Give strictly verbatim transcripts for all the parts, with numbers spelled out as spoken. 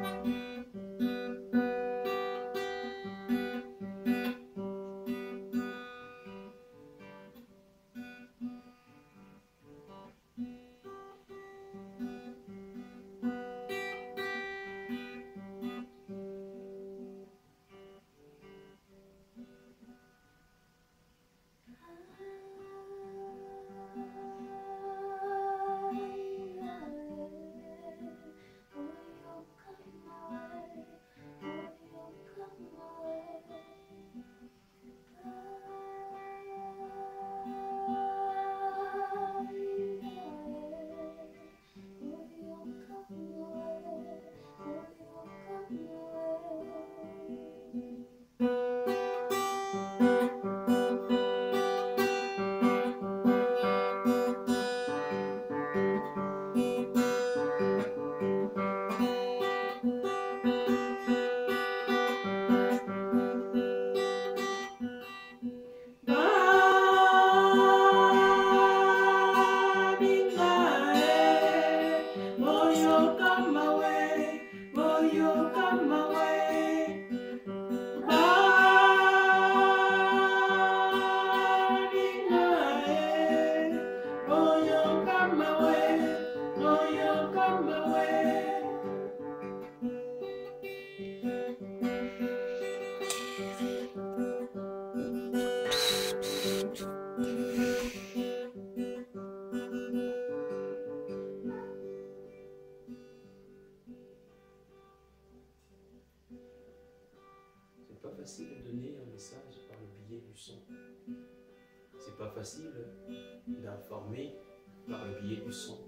facile de donner un message par le biais du son. C'est pas facile d'informer par le biais du son.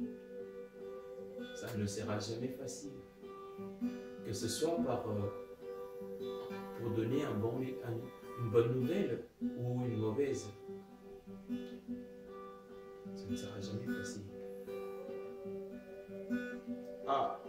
Ça ne sera jamais facile. Que ce soit par, euh, pour donner un bon, un, une bonne nouvelle ou une mauvaise. Ça ne sera jamais facile. Ah.